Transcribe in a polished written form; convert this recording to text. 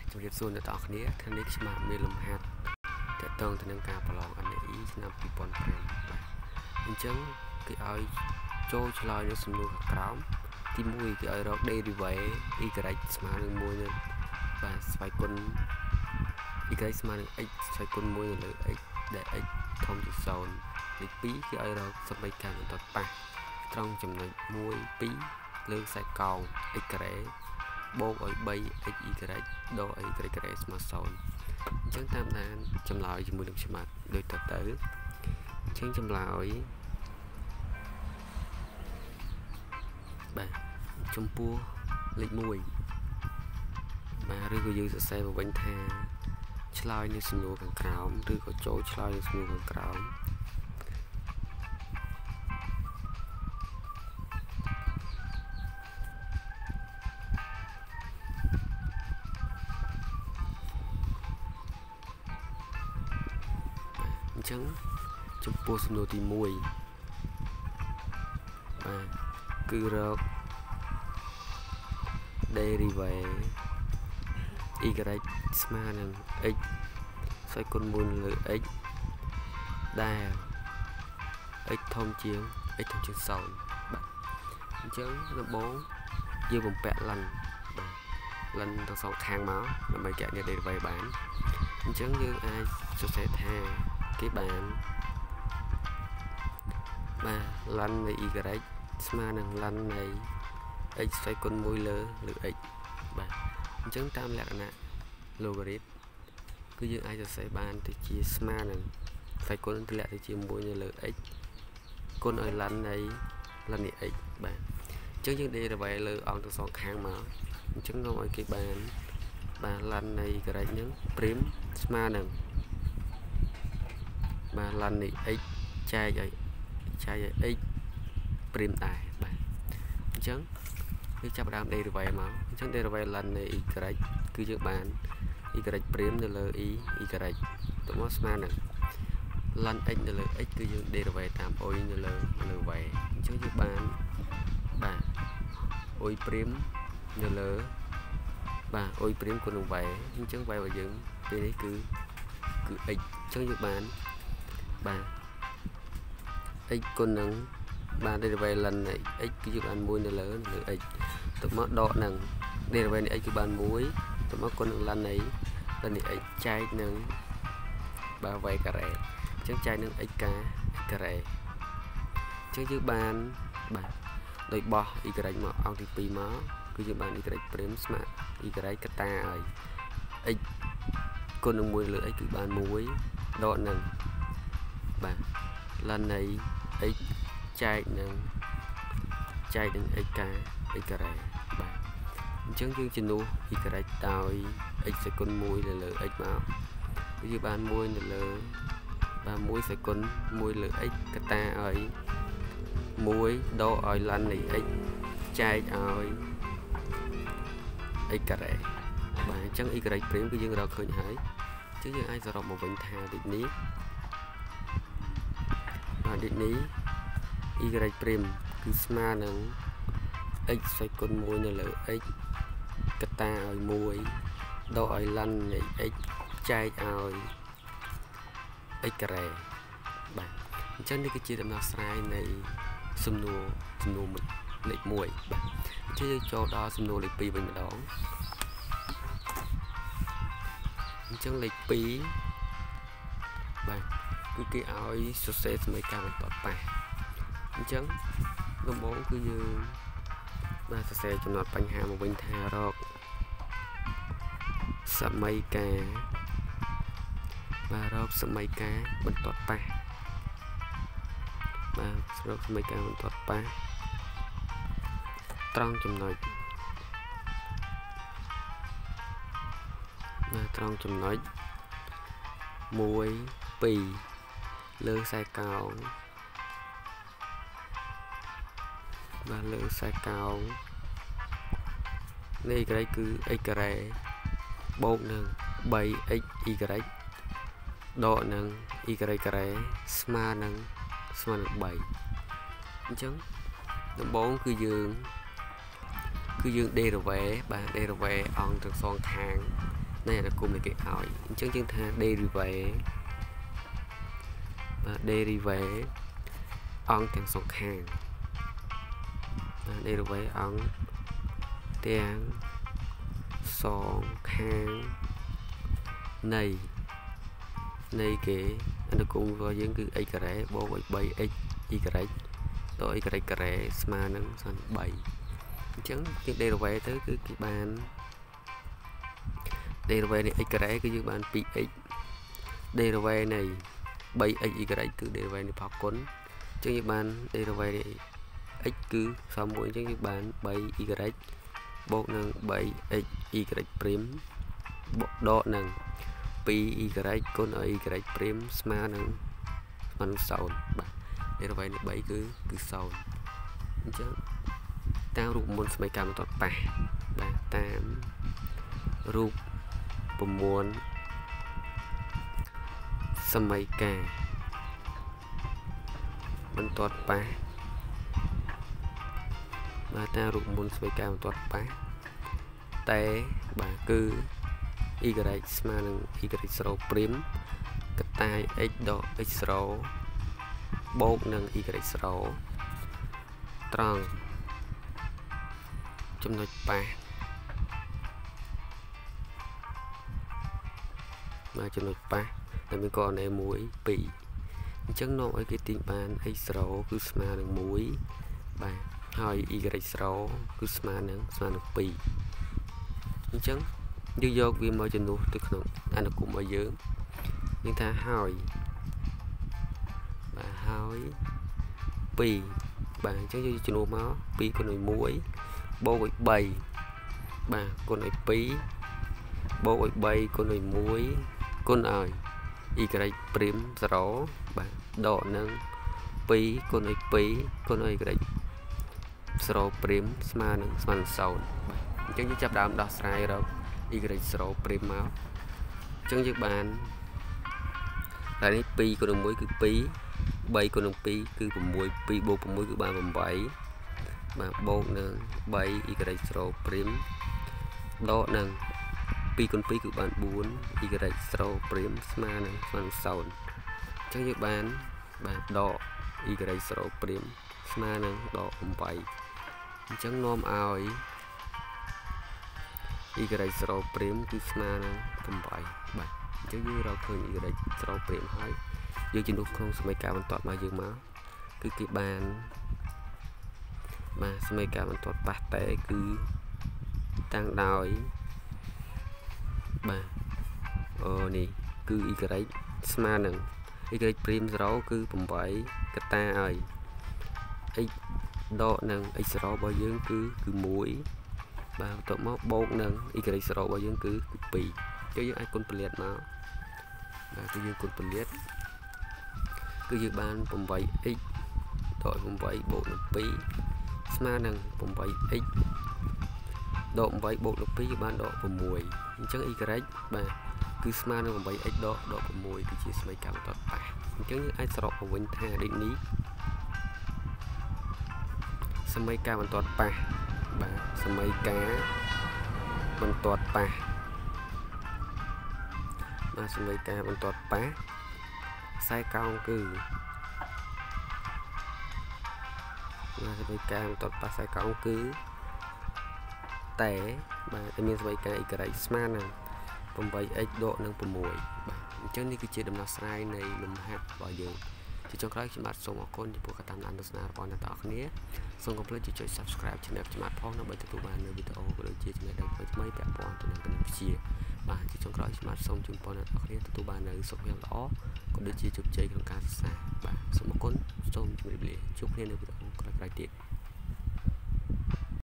ជំរាបសួរអ្នកទាំងអស់គ្នាថ្ងៃនេះខ្ញុំបានមានលំហាត់តកតងទៅនឹងការប្រឡង NAE ឆ្នាំ2005បាទអញ្ចឹងគេឲ្យចូលឆ្លើយនៅសំណួរខាងក្រោមទី1គេឲ្យរក derivative y ស្មើនឹង1នៅបាទស្វ័យគុណ y ស្មើនឹង x ស្វ័យគុណ1នៅលើ x ដែល x ធំជា0លេខ2គេឲ្យរកសមីការបន្តប៉ះត្រង់ចំណុច1 2លើខ្សែកោង x ការ៉េបូកឲ្យ 3x y ដក y ការ៉េស្មើ0អញ្ចឹងតាមដានចម្លើយជាមួយនឹងច្បាប់ដូចតទៅអញ្ចឹងចម្លើយបាទចំពោះលេខ1បាទឬក៏យើងសរសេរមកវិញថាឆ្លើយនៅសំណួរខាងក្រោមឬក៏ចូលឆ្លើយនៅសំណួរខាងក្រោមអញ្ចឹងចំពោះសំណួរទី1បាទគឺរក derivative y ស្មើនឹង x ស្វ័យគុណ1លើ x ដែល x ធំជាង 0 បាទអញ្ចឹងដំបូងយើងបំពាក់លិនបាទលិនទាំងសងខាងមកដើម្បីកណនា derivative បានអញ្ចឹងយើងអាចសរសេរថាគេបានបាទលិននៃ y ស្មើនឹងលិននៃ x ស្វ័យគុណ1លើ x បាទអញ្ចឹងតាមលក្ខណៈ logarit គឺយើងអាចសរសេរបានទៅជាស្មើនឹងស្វ័យគុណទម្លាក់ទៅជា1នៅលើ x គុណឲ្យលិននៃ x បាទអញ្ចឹងយើង derivative លើអង្គទាំងសងខាងមកអញ្ចឹងនាំឲ្យគេបានបាទលិននៃ y ហ្នឹងព្រីមស្មើនឹងបាទលិននៃ x ចែកឲ្យ x ព្រីមដែរបាទអញ្ចឹងយើងចាប់ផ្ដើម derivative មកអញ្ចឹង derivative លិននៃ y គឺយើងបាន y ព្រីមនៅលើ y ទៅមកស្មើនឹងលិន x នៅលើ x គឺយើង derivative តាម y នៅលើ y អញ្ចឹងយើងបានបាទ y ព្រីមនៅលើបាទ y ព្រីមគុណនឹង y អញ្ចឹង y របស់យើងពេលនេះគឺ x អញ្ចឹងយើងបានបាទ x គុណនឹងបាន derivative លិននៃ x គឺយើងបាន1នៅលើ x ទៅមកដកនឹង derivative នៃ x គឺបាន1ទៅមកគុណនឹងលិននៃ x ចែកនឹងបាទ y ការ៉េអញ្ចឹងចែកនឹង x ការ៉េអញ្ចឹងយើងបានបាទដោយបោះ y មកអង្គទី2មកគឺយើងបាន y ព្រីមស្មើ y កតាឲ្យ x គុណនឹង1លើ x គឺបាន1ដកនឹងបាទលិននៃ x ចែកនឹង x ការ៉េបាទអញ្ចឹងយើងជំនួស y ដោយ x សេគុណ1លើ x មកយើងបាន1នៅលើបាទ1សេគុណ1លើ x កតាឲ្យ1ដកឲ្យលិននៃ x ចែកឲ្យ x ការ៉េបាទអញ្ចឹង y ព្រីមគឺយើងរកឃើញហើយអញ្ចឹងយើងអាចសរុបមកវិញថាដូចនេះបាទដូចនេះ y ព្រីមគឺស្មើនឹង x ស្វ័យគុណ1នៅលើ x កតាឲ្យ1ដកឲ្យលិននៃ x ចែកឲ្យ x ការ៉េបាទអញ្ចឹងនេះគឺជាដំណោះស្រាយនៃសំណួរលេខ1បាទអញ្ចឹងយើងចូលដល់សំណួរលេខ2វិញម្ដងអញ្ចឹងលេខ2បាទគឺគេឲ្យសរសេរសមីការបន្តប៉ះអញ្ចឹងដំបូងគឺយើងបាទសរសេរចំណត់បញ្ហាមកវិញថារកសមីការបាទរកសមីការបន្តប៉ះបាទរកសមីការបន្តប៉ះត្រង់ចំណុចបាទត្រង់ចំណុច1 2លើខ្សែកោងបាទលើខ្សែកោងនៃ y គឺ x ការ៉េបូកនឹង 3x y ដកនឹង y ការ៉េស្មើនឹង3អញ្ចឹងដំបូងគឺយើង derivative បាទ derivative អង្គទាំងសងខាង này là cùng cái hỏi chứng chứng tha derivative và derivative on tiếng song hàng derivative on tiếng song hàng này cái anh cùng với những cái x rẽ bố với 7 x y rồi y rẽ mà nó thành 7 chứng cái derivative tới cái bàn derivative này x rẽ cái bàn px derivative này 7x y từ derivative này học cuốn chứng như bàn derivative x cứ xong mỗi chứng như bàn 7y bột nâng 7x y prim độ nâng pi y con ở y prim mà nâng mình sầu derivative này 7 cứ sầu chứ tao rụt môn mấy cảm tốt bà tam rụt môn mấy cả mình tốt bà ta rụt môn mấy cảm tốt bà té bà cứ y mà nâng y sầu prim cái tay x độ x sầu bột nâng y sầu trònចំណុចប៉ះមកចំណុចប៉ះតែមានករណី1 2អញ្ចឹងនាំឲ្យគេទាញបាន x 0គឺស្មើនឹង1បាទហើយ y 0គឺស្មើនឹង2អញ្ចឹងយើងយកវាមកចំនួនទៅក្នុងអនុគមរបស់យើងនឹងថាហើយបាទហើយ2បាទអញ្ចឹងយើងចំនួនមក2គុណនឹង1បូកឲ្យ3បាទគុណឲ្យ2បូកឲ្យ3គុណឲ្យ1គុណឲ្យ y ព្រីម0បាទដកនឹង2គុណឲ្យ2គុណឲ្យ y 0ព្រីមស្មើនឹង0បាទអញ្ចឹងយើងចាប់ដើមដោះស្រាយរក y 0ព្រីមមកអញ្ចឹងយើងបានតែនេះ2គុណនឹង1គឺ2 3គុណនឹង2គឺ6 2បូក6គឺបាន8បាទបូកនឹង3 y 0ព្រីមដកនឹង2គុណ2គឺបាន4 y 0ព្រីមស្មើនឹង0អញ្ចឹងយើងបានបាទដក y 0ព្រីមស្មើនឹងដក8អញ្ចឹងនាំឲ្យ y 0ព្រីមគឺស្មើនឹង8បាទអញ្ចឹងយើងរកឃើញ y 0ព្រីមហើយយើងជំនួសក្នុងសមីការបន្ទាត់មកយើងមកគឺគេបានបាទសមីការបន្ទាត់ប៉ះតែគឺតាំងដោយបាទនេះគឺ y ស្មើនឹង y ព្រីម0គឺ8កតាឲ្យ x ដកនឹង x 0របស់យើងគឺ1បាទបន្ទាប់មកបូកនឹង y 0របស់យើងគឺ2គឺយើងអាចគុណពលាតមកបាទគឺយើងគុណពលាតគឺយើងបាន 8x ដក8បូកនឹង2ស្មើនឹង 8x ដក8បូកនឹង2បានដក6អញ្ចឹង y បាទគឺស្មើនឹង 8x ដក6គឺជាសមីការបន្ទាត់ប៉ះអញ្ចឹងយើងអាចសរុបមកវិញថាដូចនេះសមីការបន្ទាត់ប៉ះបាទសមីការបន្ទាត់ប៉ះបាទសមីការបន្ទាត់ប៉ះខ្សែកោងគឺបាទសមីការបន្ទាត់ប៉ះខ្សែកោងគឺតែបាទមានសមីការ y ស្មើនឹង 8x ដកនឹង6បាទអញ្ចឹងនេះគឺជាដំណោះស្រាយនៃលំហាត់របស់យើងជាចុងក្រោយខ្ញុំបាទសូមអរគុណចំពោះការតាមដានទស្សនារបស់អ្នកទាំងអស់គ្នាសូមកុំភ្លេចចុច Subscribe Channel ខ្ញុំបាទផងដើម្បីទទួលបាននូវវីដេអូក៏ដូចជាចំណេះដឹងថ្មីៗពាក់ព័ន្ធទៅនឹងគណិតវិទ្យាបាទជាចុងក្រោយខ្ញុំបាទសូមជូនពរអ្នកទាំងអស់គ្នាទទួលបាននូវសុខភាពល្អក៏ដូចជាជោគជ័យក្នុងការសិក្សាបាទសូមអរគុណសូមជម្រាបលាជួបគ្នានៅវីដេអូក្រោយៗទៀត